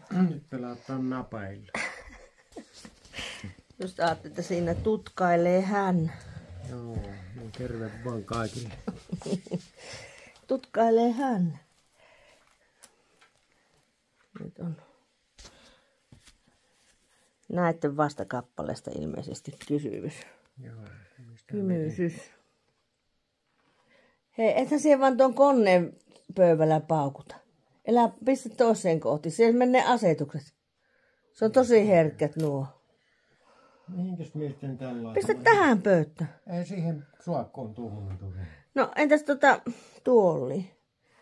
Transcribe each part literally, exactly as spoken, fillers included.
Nyt pelataan napailla. Just ajattelin, että siinä tutkailee hän. Joo, no terve vaan kaikille. Tutkailee hän. Nyt on näitten vastakappaleesta ilmeisesti kysymys. Joo, Kymysys. Hei, ethän siihen vaan tuon koneen pöydällä paukuta. Elä, pistä toiseen kohti. Siihen menee asetukset. Se on tosi herkkät nuo. Mihinkäs miesten tällä? Pistä tähän pöytään. Ei siihen suakkoon tuommoinen tule. No entäs tota tuoli?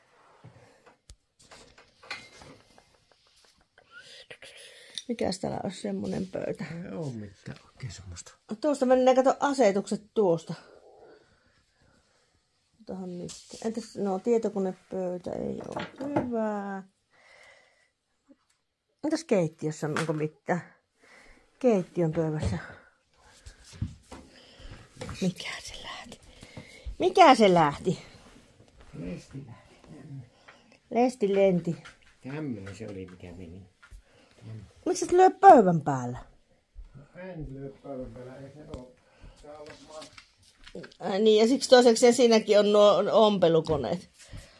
Mikäs täällä olisi semmonen pöytä? Ei oo mitään oikein semmoista. Tuosta menee, kato asetukset tuosta. Otahan nyt. Entäs no tietokonepöytä ei ole hyvä. Entäs keittiössä onko mitään? Keittiön pöydässä. Mikä se lähti? Mikä se lähti? Lesti lähti. Lesti lenti. Tämmöinen se oli mikä meni. Miksi et lyö pöydän päällä? No en lyö pöydän päällä, ei se oo. Tää on vaan... Äh, niin ja siksi toiseksi siinäkin on nuo ompelukoneet.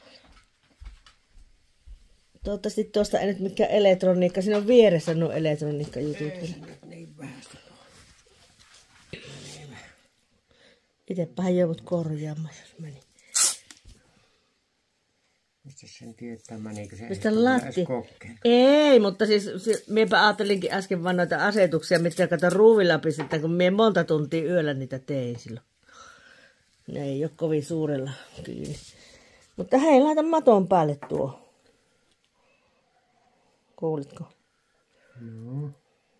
Toivottavasti tuosta ei nyt mikään elektroniikka. Siinä on vieressä nuo elektroniikkajutut. Ei se nyt niin vähästä. Itsepähän joudut korjaamaan, jos meni. Mistä sen tietää, menikö se Mistä latti? kokeen? Ei, mutta siis miepä ajattelinkin äsken vaan noita asetuksia, mitkä kato ruuvilla pistetään, kun mie monta tuntia yöllä niitä tein silloin. Ne ei ole kovin suurella kiinni. Mutta hei, laita maton päälle tuo. Kuulitko? No.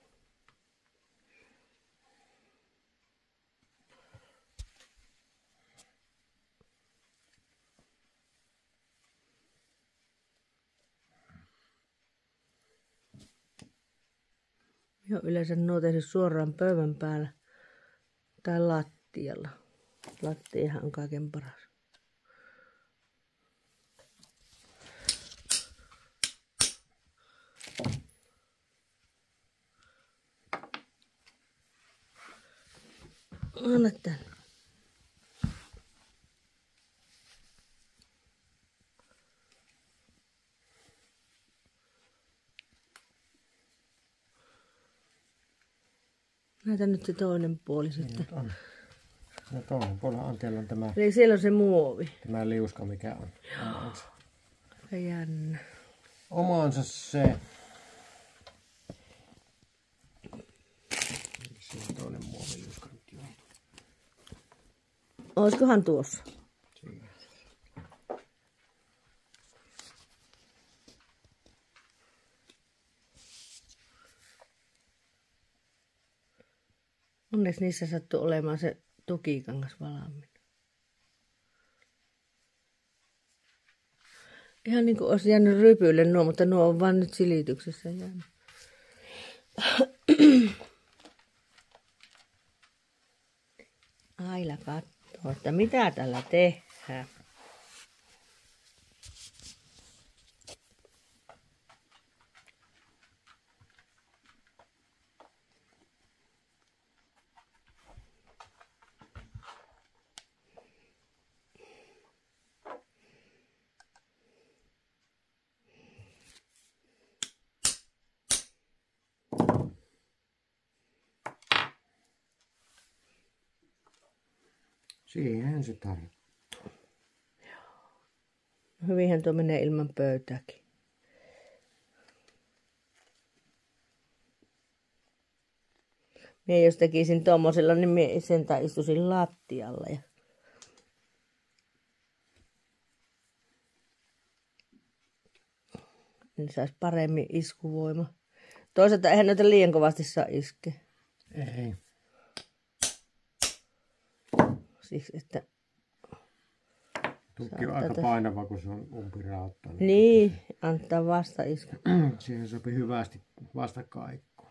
Joo, yleensä nuo tehty suoraan pöydän päällä tai lattialla. Lattiahan on kaiken paras. Anna tänne. Näytä nyt se toinen puoli sitten. Nyt on. No toinen puolella on, teillä on tämä, Eli siellä on se muovi. tämä liuska, mikä on. Omansa. Aika jännä. Omansa se. Se on toinen muoviliuska nyt jo. Olisikohan tuossa? Siinä. Onneksi niissä sattuu olemaan se tukikangas valmiina. Ihan niin kuin olisi jäänyt rypyille nuo, mutta nuo on vaan nyt silityksessä jäänyt. Aila katsoo, että mitä tällä tehdään. Siihen se tarttuu. Hyvinhän tuo menee ilman pöytääkin. Mie jos tekisin tommosella, niin mie sentään istuisin lattialla. Ja... niin saisi paremmin iskuvoima. Toisaalta eihän näitä liian kovasti saa iskeä. Ei. Siksi, että... Tukki on aika painava, kun se on umpirautta. Niin, niin antaa vasta isku. Siihen sopii hyvästi vastakaikkuun.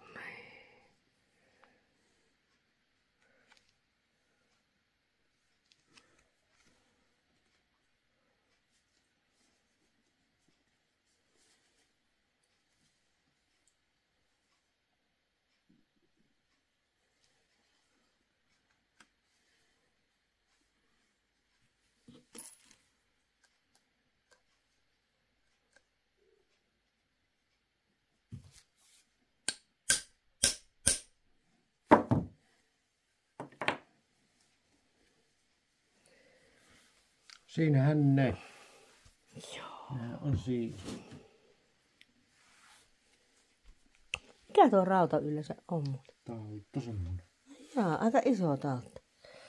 Siinähän ne. Joo. Nämä on siinä. Mikä tuo rauta yleensä on muuten? Taltta semmonen. Jaa, aika iso taltta.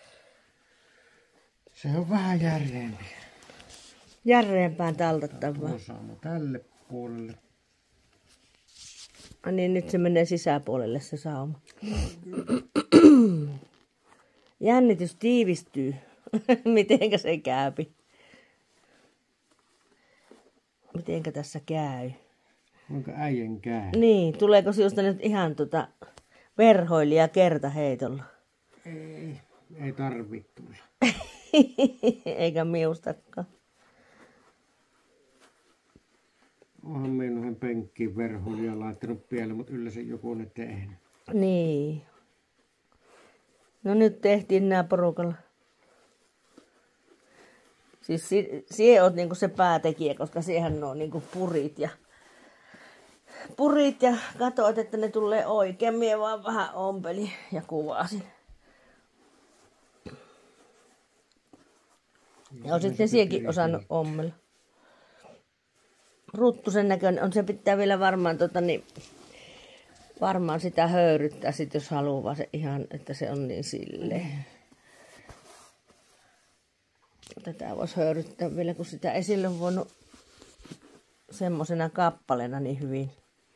Se on vähän järeempi. Järreenpään taltattavaa. Tuo saama tälle puolelle. Niin nyt se menee sisäpuolelle se sauma. Jännitys tiivistyy. Mitenkä se käypi? Mitenkä tässä käy? Onko äijän käy? Niin, tuleeko sinusta nyt ihan tota verhoilija kertaheitolla? Ei, ei tarvitse tulla. Eikä miustakaan. Onhan me noihin penkkiin verhoilija laittanut vielä, mutta yllä se joku on ne tehnyt. Niin. No nyt tehtiin nää porukalla. Siis si- sie oot niinku se päätekijä, koska siihen on niinku purit ja purit ja katsoit, että ne tulee oikein. Mie vaan vähän ompeli ja kuvasin. Ja olisit ne siekin osannut ommella. Ruttusen näköinen on, se pitää vielä varmaan tota niin, varmaan sitä höyryttää sit, jos haluaa se ihan, että se on niin silleen. Tätä voisi höyryttää vielä, kun sitä ei silloin voinut semmosena kappaleena niin hyvin,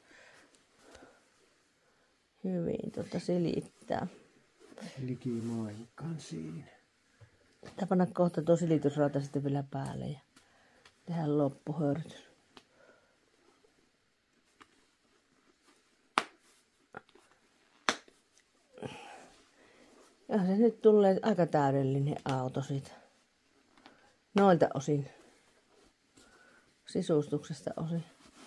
hyvin tota silittää. Likimainkaan siinä. Pitää panna kohta tuo silitysrauta sitten vielä päälle ja tehdä loppuhöyrytys. Ja se nyt tulee aika täydellinen auto siitä. Noilta osin. Sisustuksesta osin.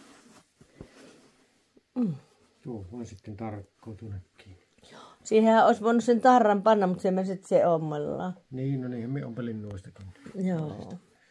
Mm. Tuo vaan sitten tarkkoutunutkin. Siihenhän olisi voinut sen tarran panna, mutta se meni sitten se ommellaan. Niin, no niinhän me ompelin noistakin. Joo.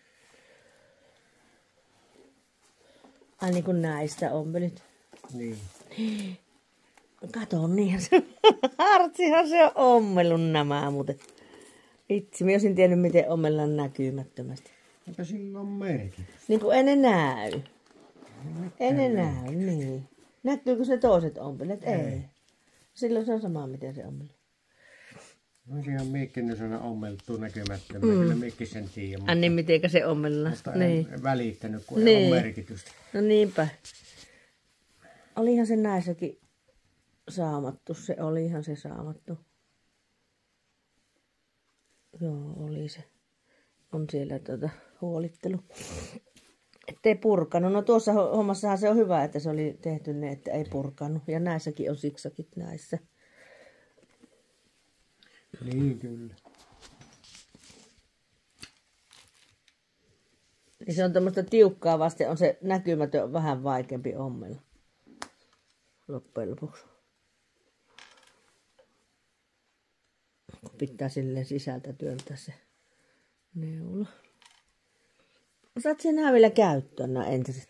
Ai niin kuin näistä ompelit. Niin. Kato, niinhän se Hartsihan se on ommellut nämä muuten. Itse, minä olisin tiennyt, miten ommellaan näkymättömästi. Eipä sillä on merkitys. Niin kuin ei ne näy. Ei ne Mitään näy, niin. Näkyykö se toiset ompelet? Ei. Ei. Silloin se on sama, miten se ommeli. No ihan miekkin nyt on ommeltu näkymättömän. Mm. Kyllä miekkin sen tiedä, mutta, Ai niin, mitenkä se ommellaan. mutta Niin. en välittänyt, kun Niin. ei ole merkitystä. No niinpä. Olihan se näissäkin saamattu. Se olihan se saamattu. Joo, oli se. On siellä tuota huolittelu. Ettei purkanut. No tuossa hommassahan se on hyvä, että se oli tehty ne, että ei purkanut. Ja näissäkin on siksakit näissä. Niin, kyllä. Niin se on tämmöistä tiukkaa vasten, on se näkymätön vähän vaikeampi ommella. Loppujen lopuksi. Pitää silleen sisältä työntää se neula. Osaat sinä nämä vielä käyttöön nämä entiset?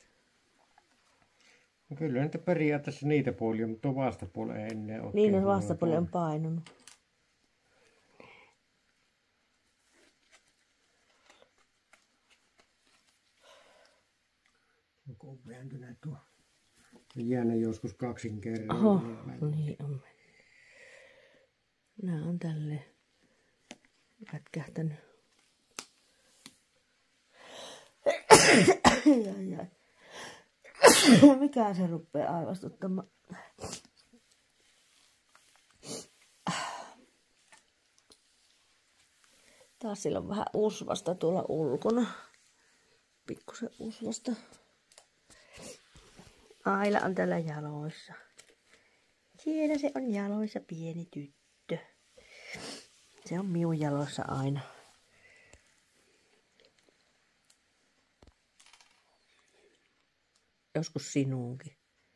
No kyllä nyt periaatteessa niitä puolia, mutta tuo vastapuoli ei ennen ole. Niin, no vastapuoli on painunut. Onko on vääntynyt tuo? Jäänyt joskus kaksin kerran. Oho, niin on mennyt. Nämä on tälleen pätkähtänyt. Ai, ai. Mikä se rupeaa aivastuttamaan? Taas sillä on vähän usvasta tuolla ulkona. Pikkusen usvasta. Aila on täällä jaloissa. Siellä se on jaloissa pieni tyttö. Se on minun jaloissa aina. Joskus sinuunkin.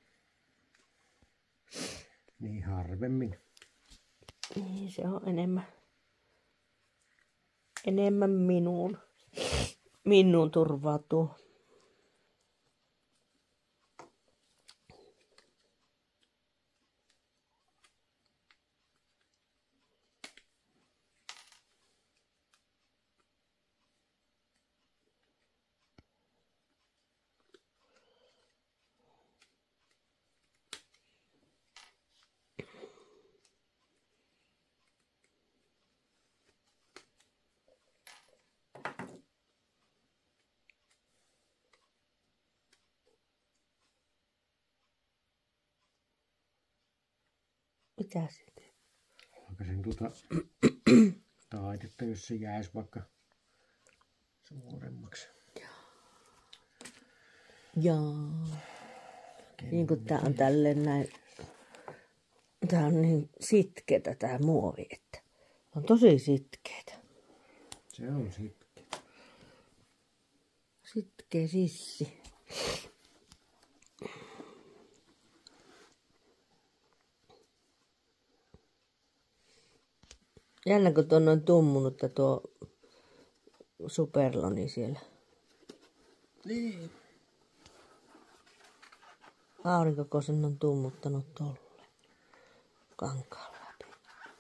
Niin harvemmin. Niin se on enemmän. Enemmän minuun. Minuun turvautuu. Mitä se teet? Alkaisin tuota taitetta, jos se jäisi vaikka suuremmaksi. Joo. Niin kuin tää on tälleen näin. Tää on niin sitkeetä tää muovi, että on tosi sitkeetä. Se on sitkeä. Sitkeä sissi. Jännä, kun tuon on tummunut tuo superloni siellä. Niin. Aurinko, kun sen on tummuttanut tolle kankaan läpi.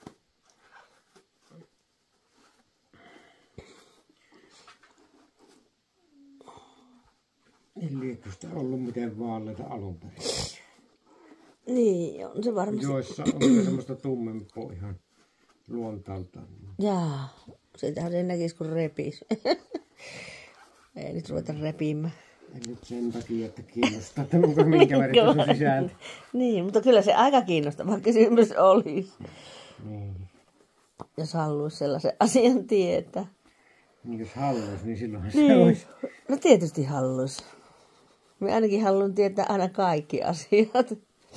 Niin liekö sitä ollut miten vaaleita alun perin? Niin, on se varmasti. Joissa on se semmoista tummempaa ihan luontaltaan. Jaa, sitähän se näkisi kun repisi. Ei nyt ruveta repimään. En nyt sen takia, että kiinnostaa, että onko minkä väristä sun sisältä. Niin, mutta kyllä se aika kiinnostava kysymys olisi. Niin. Jos haluaisi sellaisen asian tietää. Niin jos haluaisi, niin silloinhan Niin. se olisi. No tietysti haluaisi. Minä ainakin haluan tietää aina kaikki asiat.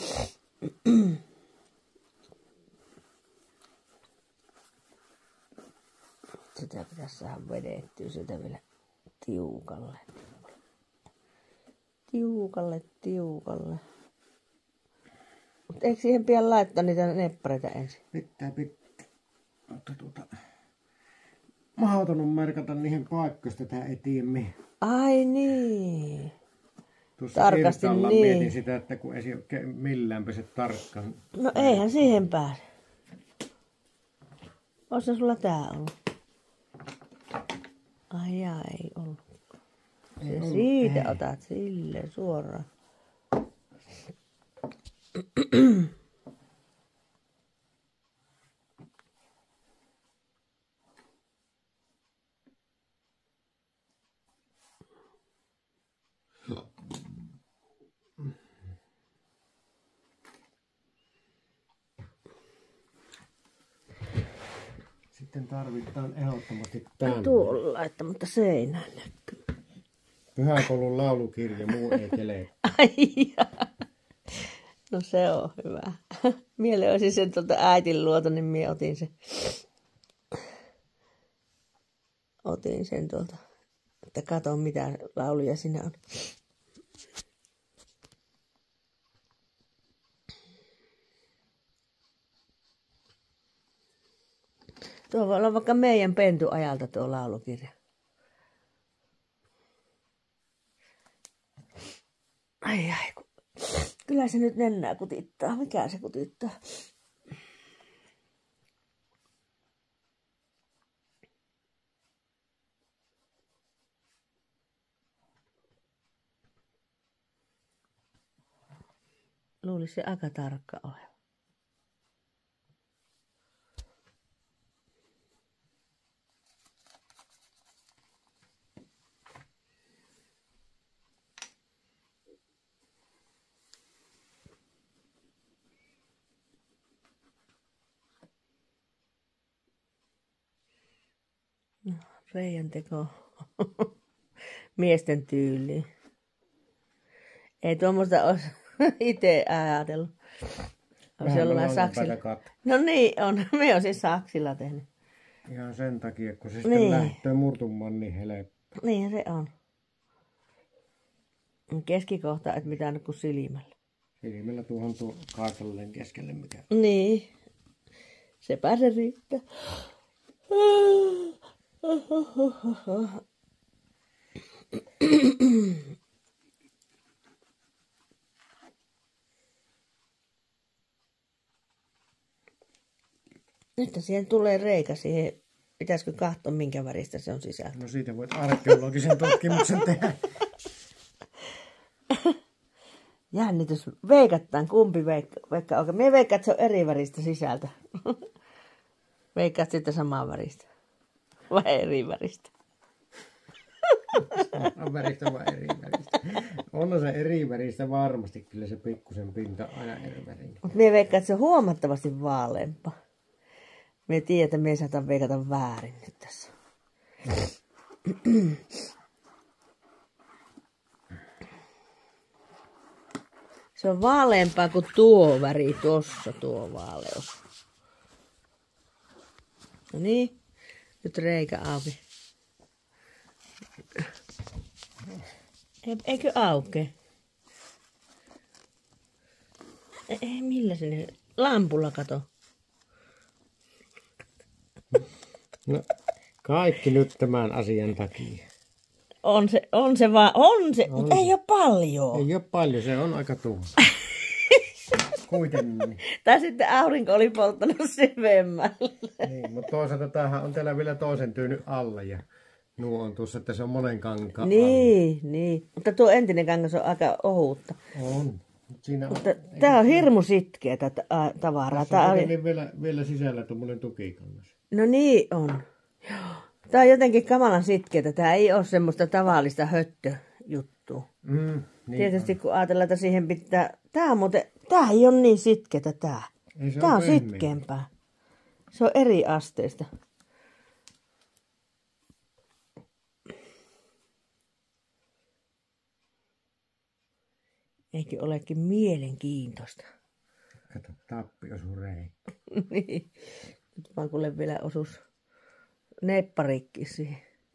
Sitä pitäisi saada vedettyä sitä vielä tiukalle. Tiukalle, tiukalle. Mutta eikö siihen pian laittaa niitä neppareita ensin? Pitää, pitää. Mutta tuota... Mahdotonut merkata niihin paikkoista tää etiemme. Ai niin. Tuossa Tarkasti irtaalla niin. mietin sitä, että kun ei se millään pysy tarkkaan. No eihän siihen pääse. Oissa sulla tää ollut? Ai jaa, ei ollut. Ei Se ollut, siitä ei. otat silleen suoraan. Sitten tarvitaan ehdottomasti tänne. Tuolla laittaa, mutta seinään näkyy. Pyhäkoulun laulukirja, muu ei kele. Ai jaa. No se on hyvä. Miele olisi sen tuolta äitin luota, niin minä otin sen. Otin sen tuolta, että katon mitä lauluja siinä on. Tuo voi olla vaikka meidän pentuajalta tuo laulukirja. Ai ai, kun... kyllä se nyt nennää kutittaa. Mikä se kutittaa? Luulisi se aika tarkka olevan. No, reijän teko miesten tyyliin. Ei tuommoista olisi itse ajatellut. Olisi jollain saksilla. No niin on. Me olisin saksilla tehnyt. Ihan sen takia, kun se sitten Niin. lähtee murtumaan niin helppo. Niin se on. Keskikohta, et mitään kuin silmällä. Silmillä tuohon tuo kaakalleen keskelle mikä. Niin. Sepä se riittää. Nyt siihen tulee reikä siihen. Pitäisikö katsoa minkä väristä se on sisältä? No siitä voit arkeologisen tutkimuksen tehdä. Jännitys. Veikataan kumpi veikka. veikka oikein. Mie veikkaan, että se on eri väristä sisältä. Veikkaat sitten samaa väristä. Vai eri väristä? On väristä vai eri väristä? On se eri väristä. sitä varmasti kyllä se pikkusen pinta aina eri värinen. Mutta minä veikkaan, että se on huomattavasti vaaleampaa. Minä tiedän, että minä saatan veikata väärin nyt tässä. Se on vaaleampaa kuin tuo väri tuossa, tuo vaaleus. No niin, nyt reikä auki. Eikö auke? Ei, millä se ne? Lampulla kato. No, kaikki nyt tämän asian takia. On se, on se vaan, on se, on. Mutta ei ole paljon. Ei ole paljon, se on aika tuuma. Kuitenkin. Tai sitten aurinko oli polttanut syvemmälle. Niin, mutta toisaalta tämähän on teillä vielä toisen tyyny alla ja nuo on tuossa, että se on monen kankaan Niin, alla. Niin. Mutta tuo entinen kangas on aika ohutta. On. Siinä on. Mutta tämä on hirmu sitkeä tätä tavaraa. Tässä on oli... vielä, vielä sisällä tuommoinen tukikangas. No niin on. Tämä on jotenkin kamalan sitkeätä. Tämä ei ole semmoista tavallista höttöjuttua. Mm, niin Tietysti on. kun ajatellaan, että siihen pitää... Tämä, muuten... tämä ei ole niin sitkeätä tämä. Ei, tämä on pehmeä. sitkeämpää. Se on eri asteista. Eikö olekin mielenkiintoista? Kato, tappi osuu reikä. Niin. Nyt vaan kuule vielä osuus nepparikki siihen.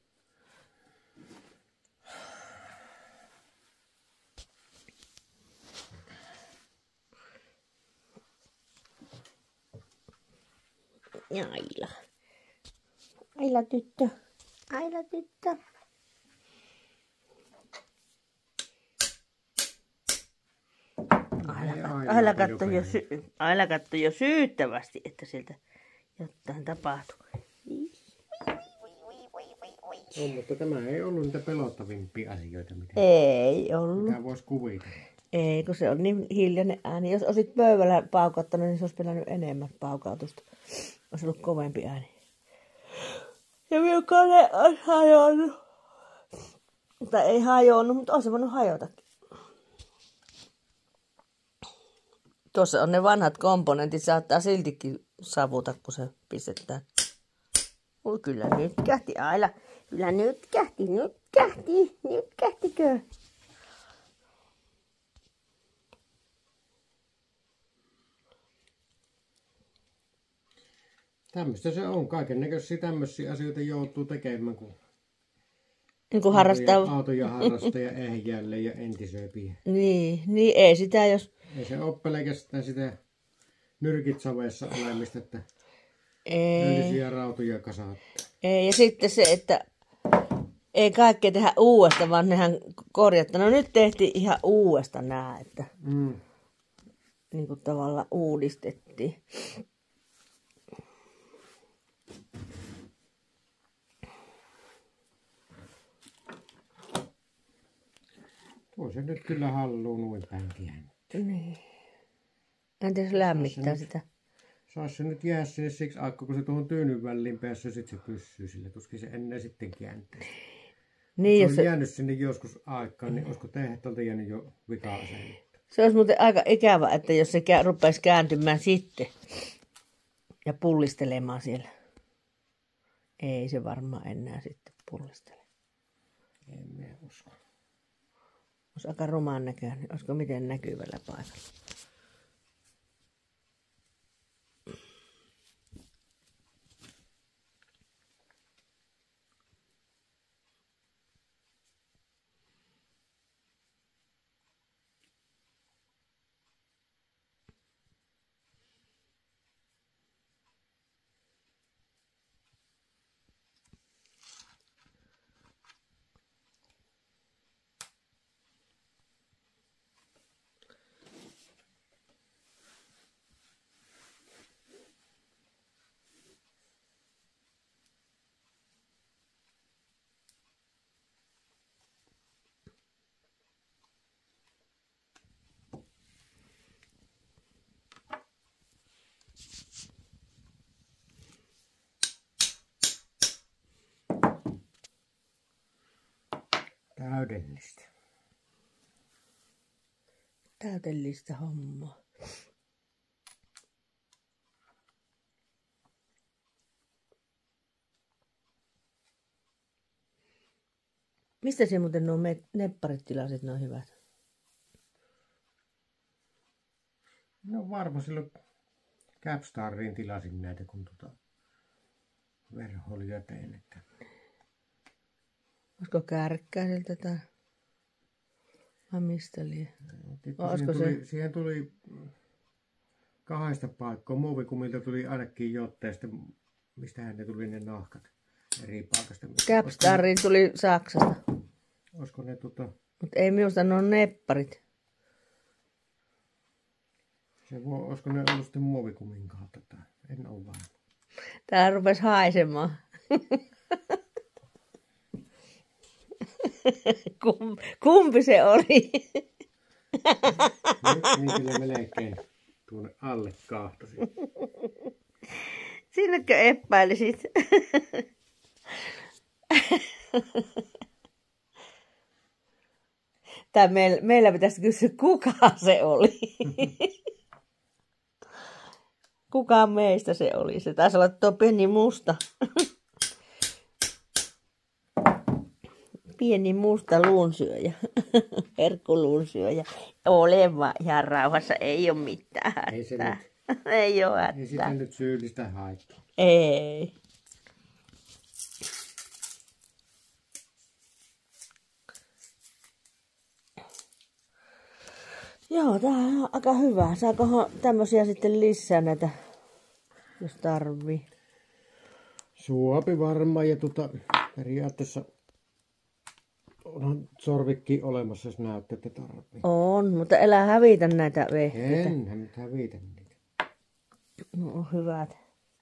Aila. Aila tyttö. Aila tyttö. Aila katso jo, sy- Aila katso jo syyttävästi, että sieltä jotain tapahtuu. On, mutta tämä ei ollut niitä pelottavimpia asioita, mitä, Ei ollut. mitä voisi kuvitella. Ei, kun se on niin hiljainen ääni. Jos olisit pöydällä paukauttanut, niin se olisi pelännyt enemmän paukautusta. Olisi ollut kovempi ääni. Ja minun kone olisi hajonnut. Tai ei hajonnut, mutta olisi voinut hajotakin. Tuossa on ne vanhat komponentit, saattaa siltikin savuta, kun se pistetään. Ui, kyllä nyt kähti, Aila. Kyllä nyt kähti, nyt kähti, nyt kähtikö? Tämmöistä se on. Kaikennäköisiä tämmöisiä asioita joutuu tekemään, kun Niin kuin harrastaa... autoja, autoja harrastaa ja ehjälle ja entisöipiä. Niin, niin ei sitä jos... Ei se ole pelkästään sitä nyrkit savessa olemista, että Ei, öljyisiä rautoja kasaattaa. ei, ja sitten se, että ei kaikkea tehdä uudestaan, vaan nehän korjattaa. No nyt tehtiin ihan uudestaan nämä, että Mm. niin kuin tavallaan uudistettiin. Tuo se nyt kyllä halluu noin päin kääntää. Niin. Entä jos lämmittää Tässä sitä? Saas se nyt jää sinne siksi aikaa, kun se tuohon tyynyn väliin päässä, sitten se pysyy sille. Tuskin se ennen sitten kääntää. Niin, Se jos on se, jäänyt sinne joskus aikaan, niin olisiko tehtaalta jäänyt jo vika-asennetta? se olisi muuten aika ikävä, että jos se kä- rupeaisi kääntymään sitten ja pullistelemaan siellä. Ei se varmaan enää sitten pullistele. En minä usko. Olisi aika rumaan näköinen. Olisiko miten näkyvällä paikalla? Täydellistä. täytellistä hommaa. Mistä se muuten nuo nepparit tilasit, ne on hyvät? No varmaan silloin Capstariin tilasin näitä, kun tuota verhoiluja tein. Että... Olisiko Kärkkäiseltä tai vai mistä liian? Siihen tuli, se... siihen tuli kahdesta paikkaa. Muovikumilta tuli ainakin jotta ja sitten mistähän ne tuli ne nahkat eri paikasta. Capstariin tuli Saksasta. Olisiko ne tota... Mutta ei minusta ne on nepparit. Se voi, olisiko ne ollut sitten muovikumin kautta tai en ole varma. Tää rupesi haisemaan. Kum, kumpi se oli? Nyt niin kyllä melkein tuonne alle kahtosi. Sinnekö epäilisit? Tai meillä, meillä pitäisi kysyä, kuka se oli. Kuka meistä se oli? Se taisi olla tuo pieni musta. Pieni musta luunsyöjä. Herkkuluunsyöjä. Ole vaan ihan rauhassa, ei ole mitään hätää. Ei se nyt. Ei ole hätää. Ei sitä nyt syyllistä haittaa. Ei. Joo, tää on aika hyvä. Saakohan tämmösiä sitten lisää näitä, jos tarvii? Suopi varmaan ja tota, periaatteessa onhan sorvikki olemassa, jos näyttää, että tarvii. On, mutta älä hävitä näitä vehkeitä. Enhän nyt hävitä niitä. No on hyvät.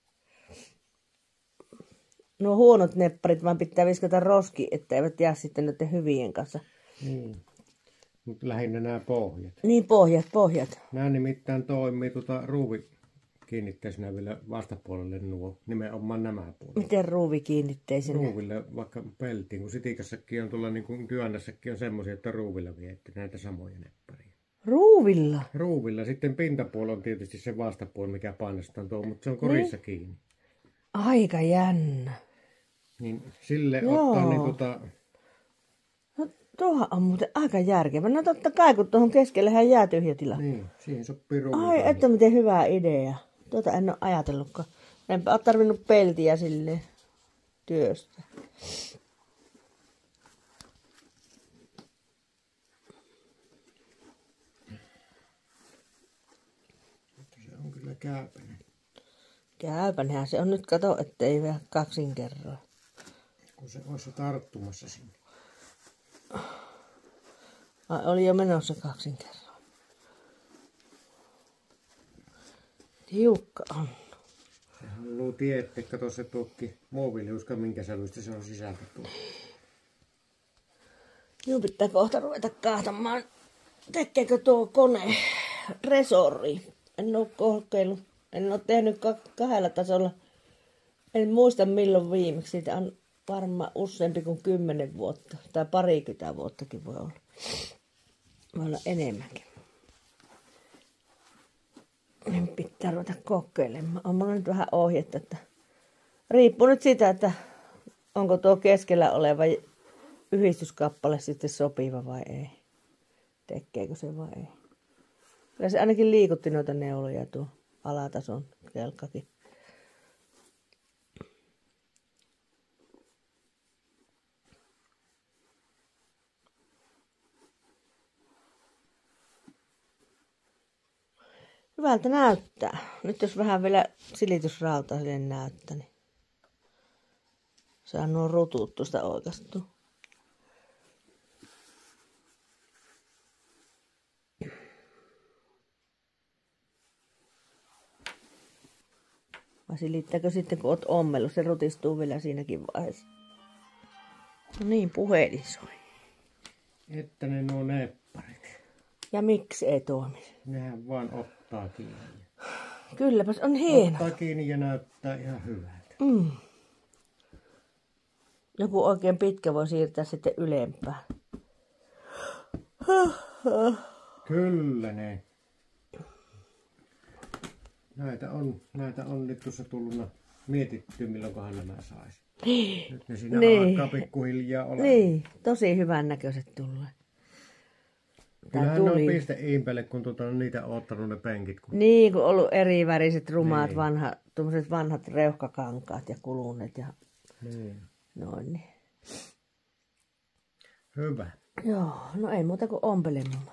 No huonot nepparit vaan pitää viskata roski, että eivät jää sitten näiden hyvien kanssa. Niin. Mutta lähinnä nämä pohjat. Niin, pohjat, pohjat. Nämä nimittäin toimii tuota ruuvi kiinnitteisenä vielä vastapuolelle nuo, nimenomaan nämä puolet. Miten ruuvi kiinnitteisenä? Ruuville vaikka peltiin, kun sitikassakin on tuolla niin kuin työnnässäkin on semmoisia, että ruuvilla viette näitä samoja nepparia. Ruuvilla? Ruuvilla. Sitten pintapuoli on tietysti se vastapuoli, mikä painostaan tuo, mutta se on korissa niin kiinni. Aika jännä. Niin sille Joo. ottaa niin tota... No tuohan on muuten aika järkevä. No totta kai, kun tuohon keskellehän jää tyhjä tila. Niin, siihen sopii ruuvilla. Ai, että miten hyvä idea. Tuota en ole ajatellutkaan. Enpä ole tarvinnut peltiä silleen työstä. Se on kyllä käypäinen. Käypänhän se on nyt, kato, ettei vielä kaksin kerroin. Kun se olisi tarttumassa sinne. Ai, oli jo menossa kaksin kerroin. Tiukka on. Se haluaa tietää, kato se tuokki muoviliuska, minkä sävyistä se on sisältä tuo. Minun pitää kohta ruveta kahtamaan. Tekeekö tuo kone resori? En ole kokeillut. En ole tehnyt kahdella tasolla. En muista milloin viimeksi. Siitä on varmaan useampi kuin kymmenen vuotta. Tai parikymmentä vuottakin voi olla. Voi olla enemmänkin. Niin pitää ruveta kokeilemaan. On mulla nyt vähän ohjetta, että riippuu nyt siitä, että onko tuo keskellä oleva yhdistyskappale sitten sopiva vai ei. Tekeekö se vai ei. Kyllä se ainakin liikutti noita neuloja tuo alatason kelkkakin. Hyvältä näyttää. Nyt jos vähän vielä silitysrautaa sille näyttää, niin saa nuo rutut tuosta oikastua. Vai silittääkö sitten, kun oot ommellut, se rutistuu vielä siinäkin vaiheessa. No niin, puhelin soi. Että ne nuo nepparit. Ja miksi ei toimi? Nehän vaan ottaa kiinni. Kylläpäs on hieno. Ottaa kiinni ja näyttää ihan hyvältä. Mm. Joku oikein pitkä voi siirtää sitten ylempään. Kyllä ne. Näitä on, näitä on nyt tuossa tullut mietitty, milloinkohan nämä saisi. Nyt ne siinä niin. alkaa pikkuhiljaa olla. Niin, tosi hyvän näköiset tulee. Kyllähän ne on pisteimpele, kun tuota, on niitä oottanut ne penkit. Kun... Niin, kun on ollut eri väriset, rumaat, niin. vanha, tuommoiset vanhat reuhkakankaat ja kuluneet ja niin. noin. Niin. Hyvä. Joo, no ei muuta kuin ompelemaan.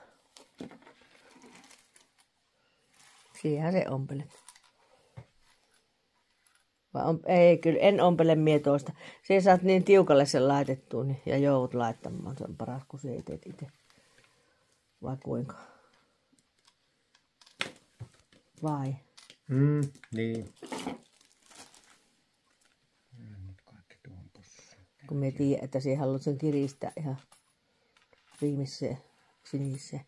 Siihen se ompelet. Vai on, ei, kyllä en ompele mietoista. Se saat niin tiukalle sen laitettua niin, ja joudut laittamaan. Se on paras, kun se ei teet itse. Vai kuinka? Vai? Mm, niin. Nyt kaikki tuohon pussiin. Kun me tiedän, että siihen haluat sen kiristää ihan viimeiseen siniseen.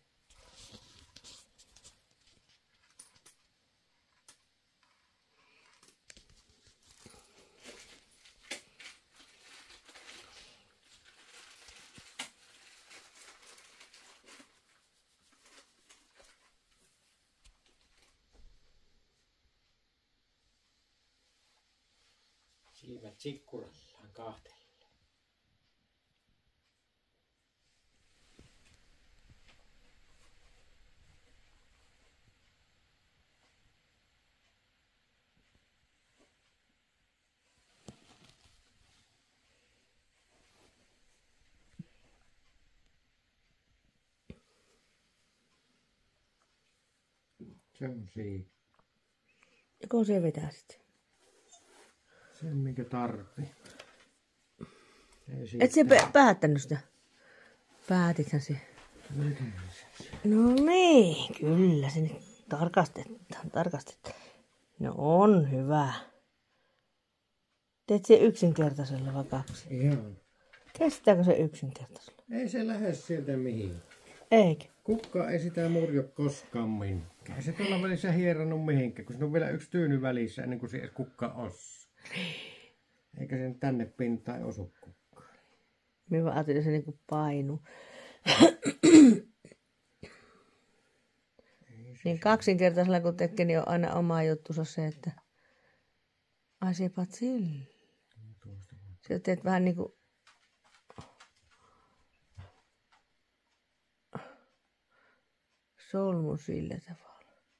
Silmät sikkurallaan kahtelle. Se on siinä. Joko se vetää sitten? Sen minkä tarvii. Et se pe- päättänyt sitä? Päätithän se. No niin, kyllä se nyt tarkastetaan, tarkastetaan. No on hyvä. Teet se yksinkertaisella vai kaksi? Ihan. Kestääkö se yksinkertaisella? Ei se lähde sieltä mihin. Eikä. Kukka ei sitä murjo koskaan mihinkään. Ei se tuolla välissä hieronnut mihinkään, kun siinä on vielä yksi tyyny välissä ennen kuin se edes kukka osaa. Eikä sen tänne pintaan osu kukkaan. Minä vaan ajattelin, että se niinku painuu. Niin kaksinkertaisella kun tekee, niin on aina oma juttusa se, että asiapat sillä. Sä teet vähän niinku solmun sillä tavalla.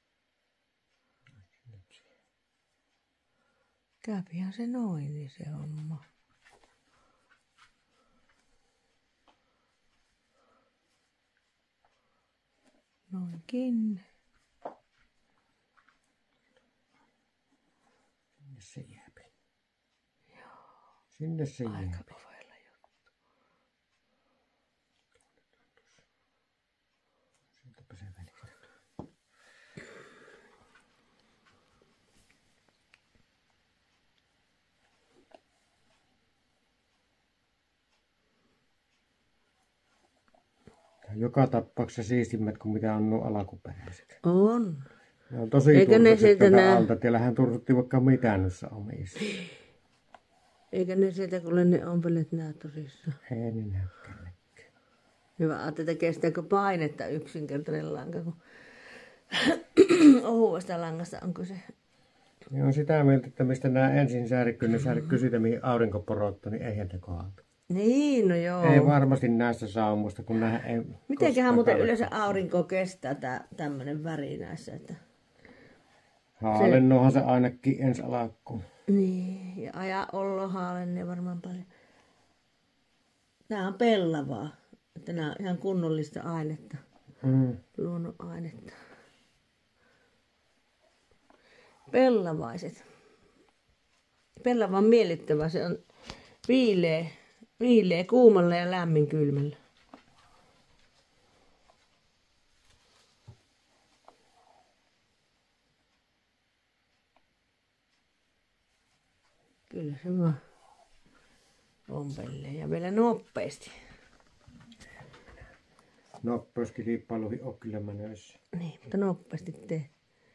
Käypihän se noin, niin se homma. Noinkin. Sinne se jääpi. Joo. Sinne se jääpi. Aika ovella juttu. Sieltäpä se välistä. Joka tapauksessa siistimmät kuin mitä on nuo alkuperäiset. On. Ne on tosi Eikä ne turtuiset sieltä tuota nää... alta. Tiellähän turtutti vaikka mitään noissa omissa. Eikä ne sieltä, kun ne ompelet nää tosissaan. Ei niin näy kellekään. Hyvä, että kestääkö painetta yksinkertainen lanka, kun ohuesta langasta on kyse. Ne on sitä mieltä, että mistä nämä ensin särkkyy, ne särkkyy siitä, mihin aurinko porottuu, niin eihän te kohdalta. Niin, no joo. Ei varmasti näistä saumoista, kun nämä ei... Mitenköhän muuten yleensä aurinko kestää tää tämmönen väri näissä, että... Haalennohan se ainakin ensi alkuun. Niin, ja aja ollo haalenne varmaan paljon. Tää on pellavaa, että nää on ihan kunnollista ainetta, Mm. luonnon ainetta. Pellavaiset. Pellava on miellyttävä, se on viileä, viileä kuumalla ja lämmin kylmällä. Kyllä se vaan ompelee ja vielä nopeasti. Nopeasti liippailuihin on kyllä menöissä. Niin, mutta nopeasti tee.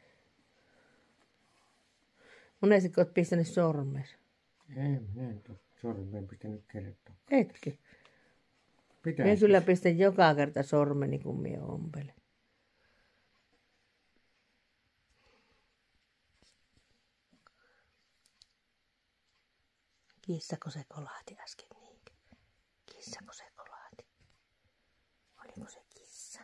Monesti olet pistänyt sormeesi. Ei, minä en ole sormeen pistänyt kertaa. Etkin. Pitää Minä kyllä pistän joka kerta sormeni, kun minä ompelen. Kissako se kolahti äsken niinkö? Kissako se kolahti? Oliko se kissa?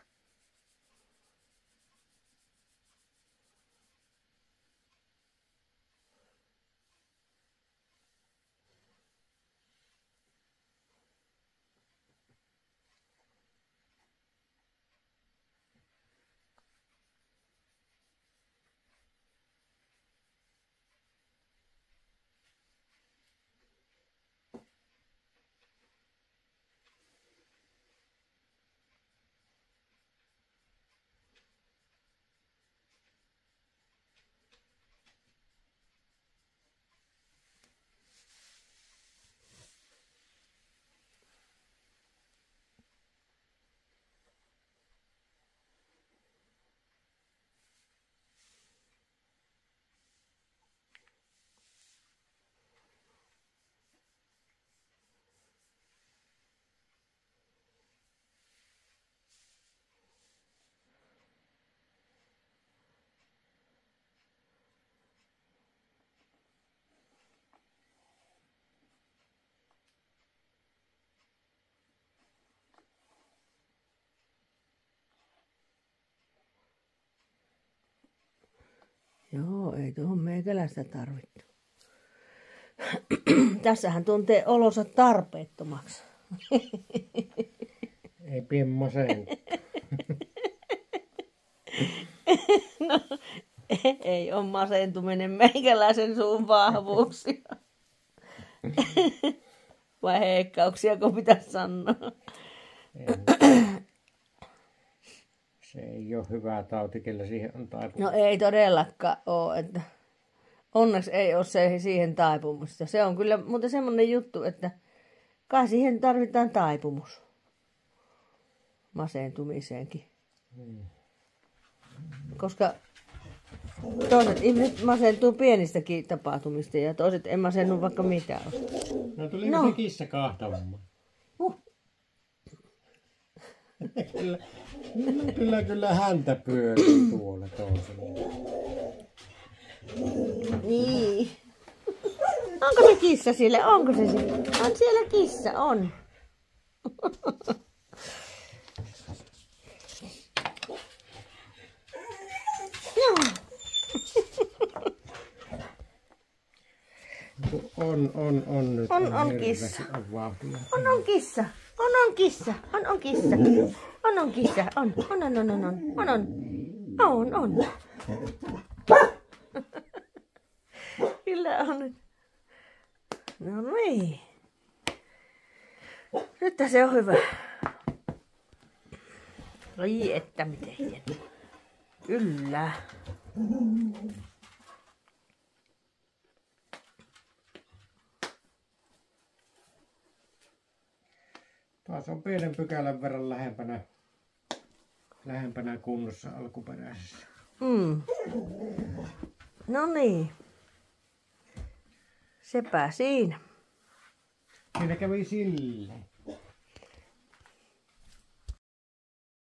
Joo, ei tuohon meikäläistä tarvittu. Tässähän tuntee olonsa tarpeettomaksi. Ei pien masentu. No, ei ole masentuminen meikäläisen suun vahvuuksia. Vai heikkauksia, kun pitäisi sanoa. Se ei ole hyvä tauti, kellä siihen on taipumus. No ei todellakaan ole, että onneksi ei ole se siihen taipumusta. Se on kyllä muuten semmoinen juttu, että kai siihen tarvitaan taipumus masentumiseenkin. Hmm. Koska toiset ihmiset masentuu pienistäkin tapahtumista ja toiset ei masennu vaikka mitään. No tuliko no. se kissa kahtamaan? Uh. kyllä, kyllä, kyllä häntä pyörii tuolla toisella. Niin. Onko se kissa siellä? Onko se siellä? On siellä kissa, on. On, on, on nyt. On, on kissa. On, on, on kissa. On, on kissa. On, on kissa. On, on kissa. On, on, on, on, on, on, on. On, on. Kyllä on nyt. No niin. Nyt se on hyvä. Ai että miten hieno. Kyllä. Taas on pienen pykälän verran lähempänä, lähempänä kunnossa alkuperäisessä. Mm. No niin. Sepä siinä. Siinä kävi silleen.